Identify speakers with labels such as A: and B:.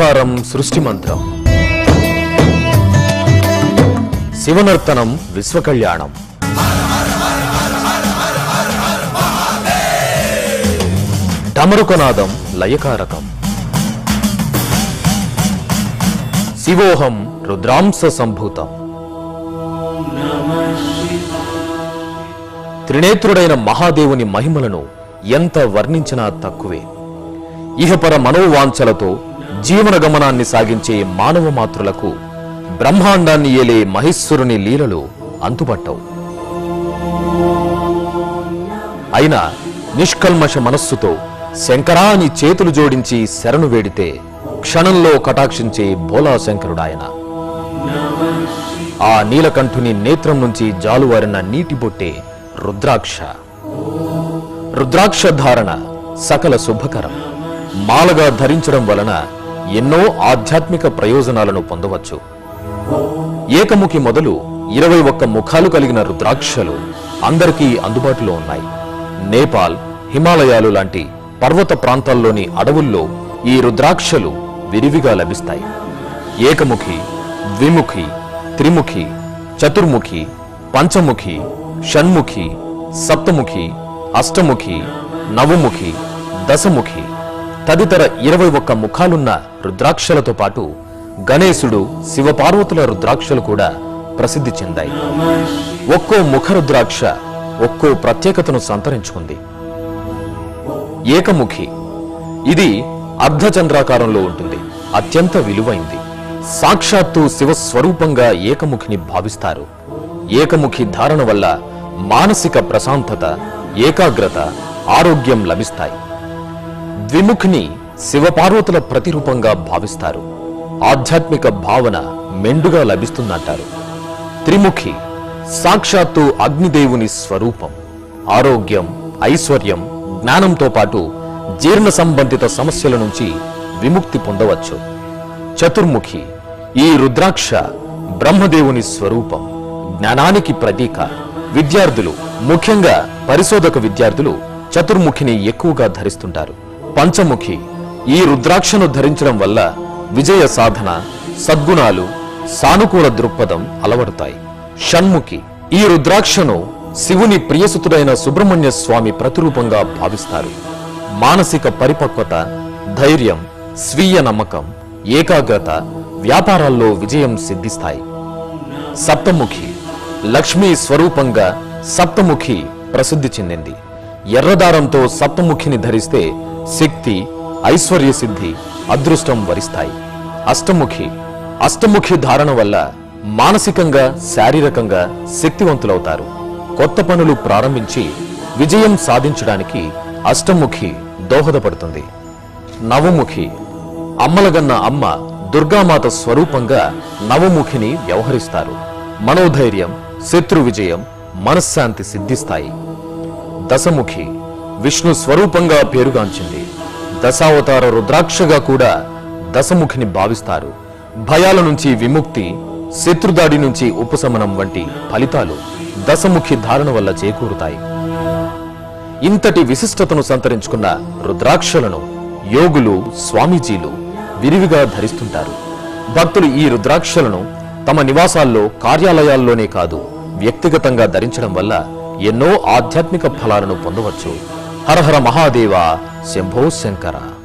A: ఓంకారం సృష్టి మంత్రం, శివనర్తనం విశ్వకళ్యాణం. డమరుకనాదం లయకారకం. శివోహం రుద్రాంశ సంభూతం. త్రినేత్రుడైన మహాదేవుని మహిమలను ఎంత వర్ణించినా తక్కువే. ఇహపర మనోవాంఛలతో జీవన గమనాన్ని సాగించే మానవ మాతృలకు బ్రహ్మాండాన్ని ఏలే మహేశ్వరుని లీలలు అంతుపట్టవు. అయినా నిష్కల్మష మనస్సుతో శంకరా అని చేతులు జోడించి శరణు వేడితే క్షణంలో కటాక్షించే భోలాశంకరుడాయన. ఆ నీలకంఠుని నేత్రం నుంచి జాలువారిన నీటి బొట్టే రుద్రాక్ష. రుద్రాక్ష ధారణ సకల శుభకరం. మాలగా ధరించడం వలన ఎన్నో ఆధ్యాత్మిక ప్రయోజనాలను పొందవచ్చు. ఏకముఖి మొదలు 21 ముఖాలు కలిగిన రుద్రాక్షలు అందరికీ అందుబాటులో ఉన్నాయి. నేపాల్, హిమాలయాలు లాంటి పర్వత ప్రాంతాల్లోని అడవుల్లో ఈ రుద్రాక్షలు విరివిగా లభిస్తాయి. ఏకముఖి, ద్విముఖి, త్రిముఖి, చతుర్ముఖి, పంచముఖి, షణ్ముఖి, సప్తముఖి, అష్టముఖి, నవముఖి, దశముఖి తదితర 21 ముఖాలున్న రుద్రాక్షలతో పాటు గణేశుడు, శివపార్వతుల రుద్రాక్షలు కూడా ప్రసిద్ధి చెందాయి. ఒక్కో ముఖ రుద్రాక్ష ఒక్కో ప్రత్యేకతను సంతరించుకుంది. ఏకముఖి, ఇది అర్ధచంద్రాకారంలో ఉంటుంది. అత్యంత విలువైంది. సాక్షాత్తు శివస్వరూపంగా ఏకముఖిని భావిస్తారు. ఏకముఖి ధారణ వల్ల మానసిక ప్రశాంతత, ఏకాగ్రత, ఆరోగ్యం లభిస్తాయి. ద్విముఖిని శివపార్వతుల ప్రతిరూపంగా భావిస్తారు. ఆధ్యాత్మిక భావన మెండుగా లభిస్తుందంటారు. త్రిముఖి సాక్షాత్తు అగ్నిదేవుని స్వరూపం. ఆరోగ్యం, ఐశ్వర్యం, జ్ఞానంతో పాటు జీర్ణ సంబంధిత సమస్యల నుంచి విముక్తి పొందవచ్చు. చతుర్ముఖి, ఈ రుద్రాక్ష బ్రహ్మదేవుని స్వరూపం, జ్ఞానానికి ప్రతీక. విద్యార్థులు, ముఖ్యంగా పరిశోధక విద్యార్థులు చతుర్ముఖిని ఎక్కువగా ధరిస్తుంటారు. పంచముఖి, ఈ రుద్రాక్షను ధరించడం వల్ల విజయ సాధన, సద్గుణాలు, సానుకూల దృక్పథం అలవడతాయి. షణ్ముఖి, ఈ రుద్రాక్షను శివుని ప్రియసుతుడైన సుబ్రహ్మణ్య స్వామి ప్రతిరూపంగా భావిస్తారు. మానసిక పరిపక్వత, ధైర్యం, స్వీయ నమ్మకం, ఏకాగ్రత, వ్యాపారాల్లో విజయం సిద్ధిస్తాయి. సప్తముఖి, లక్ష్మీ స్వరూపంగా సప్తముఖి ప్రసిద్ధి చెందింది. ఎర్రదారంతో సప్తముఖిని ధరిస్తే శక్తి, ఐశ్వర్య సిద్ధి, అదృష్టం వరిస్తాయి. అష్టముఖి, అష్టముఖి ధారణ వల్ల మానసికంగా, శారీరకంగా శక్తివంతులవుతారు. కొత్త పనులు ప్రారంభించి విజయం సాధించడానికి అష్టముఖి దోహదపడుతుంది. నవముఖి, అమ్మలగన్న అమ్మ దుర్గామాత స్వరూపంగా నవముఖిని వ్యవహరిస్తారు. మనోధైర్యం, శత్రు విజయం, మనశ్శాంతి సిద్ధిస్తాయి. దశముఖి, విష్ణు స్వరూపంగా పేరుగాంచింది. దశావతార రుద్రాక్షగా కూడా దశముఖిని భావిస్తారు. భయాల నుంచి విముక్తి, శత్రుదాడి నుంచి ఉపశమనం వంటి ఫలితాలు దశముఖి ధారణ వల్ల చేకూరుతాయి. ఇంతటి విశిష్టతను సంతరించుకున్న రుద్రాక్షలను యోగులు, స్వామీజీలు విరివిగా ధరిస్తుంటారు. భక్తులు ఈ రుద్రాక్షలను తమ నివాసాల్లో, కార్యాలయాల్లోనే కాదు, వ్యక్తిగతంగా ధరించడం వల్ల ఎన్నో ఆధ్యాత్మిక ఫలాలను పొందవచ్చు. హర హర మహాదేవ, శంభో శంకర.